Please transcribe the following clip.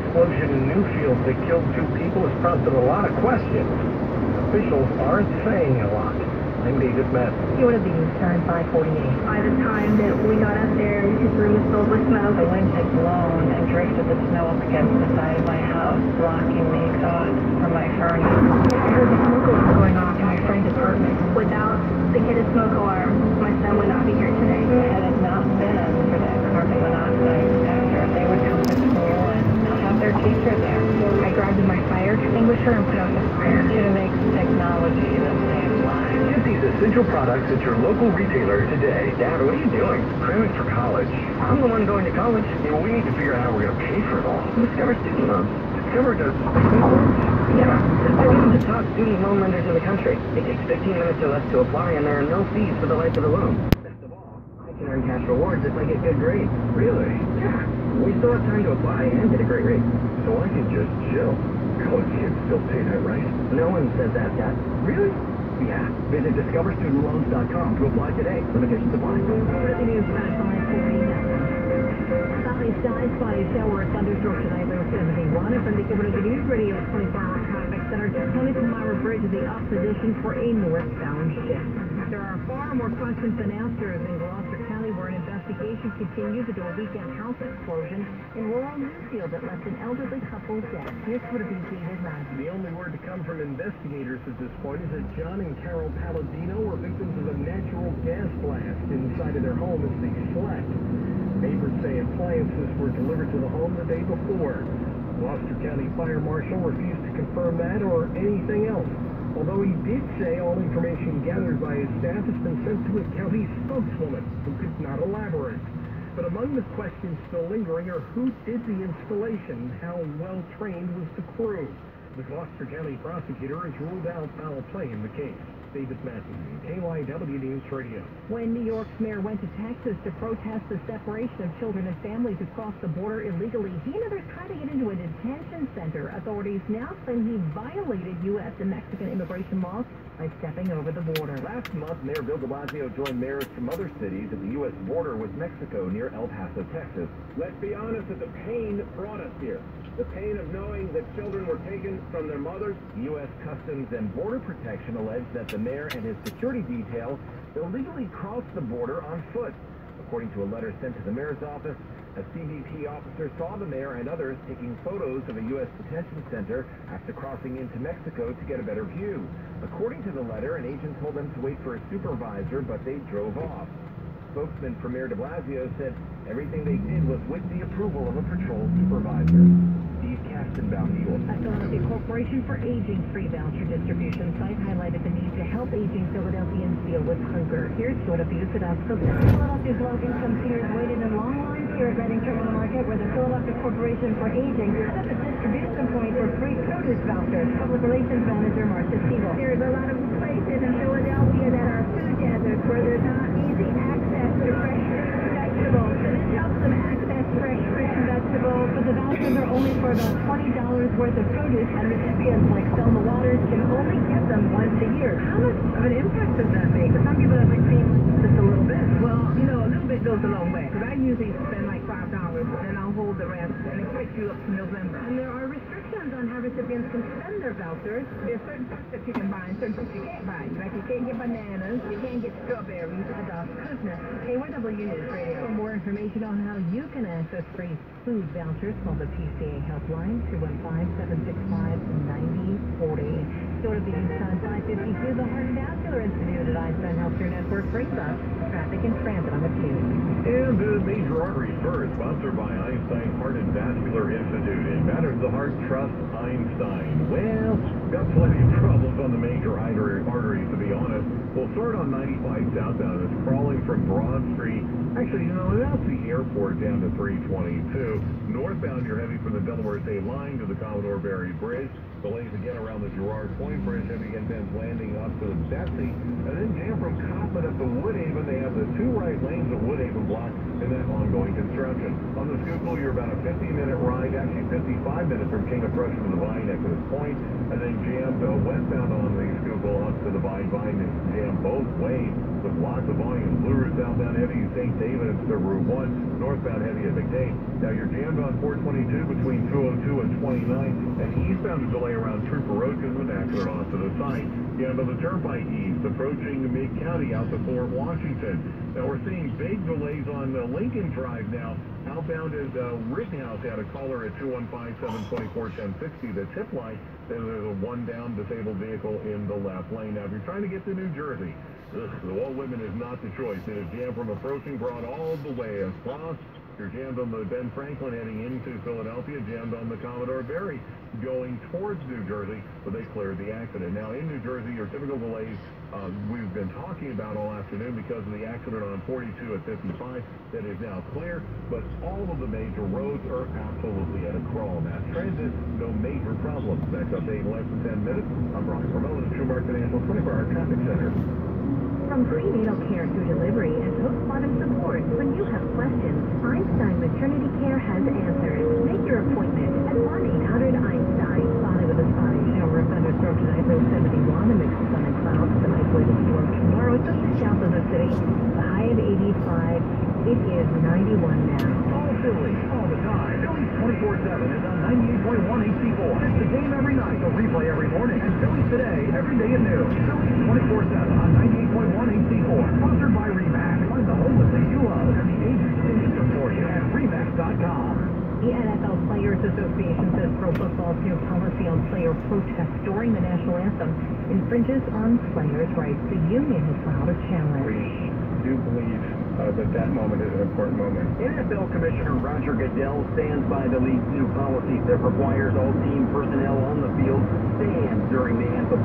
explosion in Newfield that killed 2 people has prompted a lot of questions. Officials aren't saying a lot. I'm David Matthews. You would have been turned 548. By the time that we got up there, his room was filled with smoke. The wind had blown and drifted the snow up against the side of my house, blocking the exhaust from my furnace. I heard the smoke alarm going off In my friend's apartment. Without the hidden smoke alarm, my son would not be here today. Had it not been for that carbon monoxide detector, they would come to school and not have their teacher there. I grabbed my fire extinguisher and put out the fire. Should make technology that saves lives. Get these essential products at your local retailer today. Dad, what are you doing? Cramming for college. I'm the one going to college. Yeah, well, we need to figure out how we're going to pay for it all. Discover Student Loans. Discover does student loans. Yeah, they're one of the top student loan lenders in the country. It takes 15 minutes or less to apply, and there are no fees for the life of the loan. Best of all, I can earn cash rewards if I get good grades. Really? Yeah. We still have time to apply and get a great rate. So I can just chill. College kids still pay that, right? No one says that, Dad. Really? Yeah. Visit discoverstudentloans.com to apply today. Limitations apply. Breaking news at 5:40. Sunny skies, spotty shower, thunderstorms tonight, low 71. From the Community News Radio 24-hour traffic center, just 24-hour bridge is the opposition for a northbound shift. There are far more questions than answers in Gloucester County, where an investigation continues into a weekend house explosion in rural Newfield that left an elderly couple dead. Here's what it is, David Matthews. The only word to come from investigators at this point is that John and Carol Palladino were victims of a natural gas blast inside of their home as they slept. Neighbors say appliances were delivered to the home the day before. Gloucester County Fire Marshal refused to confirm that or anything else, although he did say all information gathered by his staff has been sent to a county spokeswoman who could not elaborate. But among the questions still lingering are who did the installation, how well trained was the crew. The Gloucester County prosecutor has ruled out foul play in the case. David Matthews, KYW News Radio. When New York's mayor went to Texas to protest the separation of children and families who crossed the border illegally, he and others tried to get into a detention center. Authorities now claim he violated U.S. and Mexican immigration laws by stepping over the border. Last month, Mayor Bill de Blasio joined mayors from other cities at the U.S. border with Mexico near El Paso, Texas. Let's be honest that the pain brought us here. The pain of knowing that children were taken from their mothers. U.S. Customs and Border Protection alleged that the mayor and his security detail illegally crossed the border on foot. According to a letter sent to the mayor's office, a CBP officer saw the mayor and others taking photos of a U.S. detention center after crossing into Mexico to get a better view. According to the letter, an agent told them to wait for a supervisor, but they drove off. Spokesman for Mayor de Blasio said everything they did was with the approval of a patrol supervisor. Steve Kastenbaum, Eagle. A Philadelphia Corporation for Aging free voucher distribution site highlighted the need to help aging Philadelphians deal with hunger. Here's short abuse at Oscar. Philadelphia's low-income seniors waited in long lines here at Reading Terminal Market, where the Philadelphia Corporation for Aging set up a distribution point for free produce vouchers. Public Relations Manager Marcia Siegel. There's a lot of places in Philadelphia that are food deserts where there's not easy access to fresh vegetables. So this helps them access fresh fruit and vegetables. But the vouchers are only for about $20 worth of produce, and recipients like Selma Waters can only get them once a year. How much of an impact does that make? For some people, that might seem just a little bit. Well, you know, a little bit goes a long way. Because I usually spend like $5, and then I'll hold the rest, and it takes you up to November. And there are restrictions on how recipients can spend their vouchers. There's certain fruits that you can buy and certain fruits you can't buy. Like you can't get bananas, you can't get strawberries. Adolph Kuzner, KYW News Radio. For more information on how you can access free food vouchers, call the PCA helpline, 215-765-9040. Go to the Eastern 552, the Heart and Vascular Institute at Einstein Healthcare Network brings us traffic and transit on the tube. And Major Arteries First, sponsored by Einstein Heart and Vascular Institute. It matters the heart, trust Einstein. Well, got plenty of problems on the major arteries, to be honest. We'll start on 95 southbound. It's crawling from Broad Street. Actually, you know, that's the airport down to 322. Northbound, you're heavy from the Delaware State line to the Commodore Barry Bridge. Delays again around the Girard Point Bridge, heavy intense landing up to the Betsy. And then jam from Coppin up to Woodhaven. They have the 2 right lanes of Woodhaven blocked in that ongoing construction. On the Schuylkill, you're about a 50-minute ride, actually 55 minutes from King of Prussia to the Vine at this point. And then jammed westbound on the Schuylkill up to the Vine is jammed both ways with lots of volume. Blue Route southbound heavy, St. David to Route 1, northbound heavy at McDade. Now you're jammed on 422 between 202 and eastbound delay around Trooper Road because of an accident off to the side. Yeah, on the Turnpike East, approaching Mid-County out to Fort Washington. Now, we're seeing big delays on Lincoln Drive now. Outbound is Rittenhouse. Had a caller at 215-724-1060. The tip line, then there's a one down disabled vehicle in the left lane. Now, if you're trying to get to New Jersey, the Wall Women is not the choice. It is jammed from approaching Broad all the way across. You're jammed on the Ben Franklin heading into Philadelphia, jammed on the Commodore Barry going towards New Jersey, but they cleared the accident. Now, in New Jersey, your typical delays we've been talking about all afternoon because of the accident on 42 at 55 that is now clear, but all of the major roads are absolutely at a crawl. Mass transit, no major problems. Next update in less than 10 minutes. I'm Brian Carmel, the Trumark Financial 24-hour traffic center. From prenatal care through delivery and postpartum support, when you have questions, Einstein Maternity Care has answers. Make your appointment at 1-800-EINSTEIN. Spotted with a spotty shower or thunderstorm tonight, low 71, a mix of sun and clouds. An isolated storm tomorrow, especially south of the city. The high of 85. It is 91 now. All Phillies, all the time. Phillies 24/7 is on 98.1 HD4. It's the game every night, the replay every morning. And Phillies Today, every day at noon. Phillies 24/7 on 98.1 HD4. Sponsored by RE/MAX. Find the home of things you love and the agents who need them for you at RE/MAX.com. The NFL Players Association says pro football's new policy on player protests during the national anthem infringes on players' rights. The union has filed a challenge. We do believe that moment is an important moment. NFL Commissioner Roger Goodell stands by the league's new policy that requires all team personnel on the field stand during the anthem.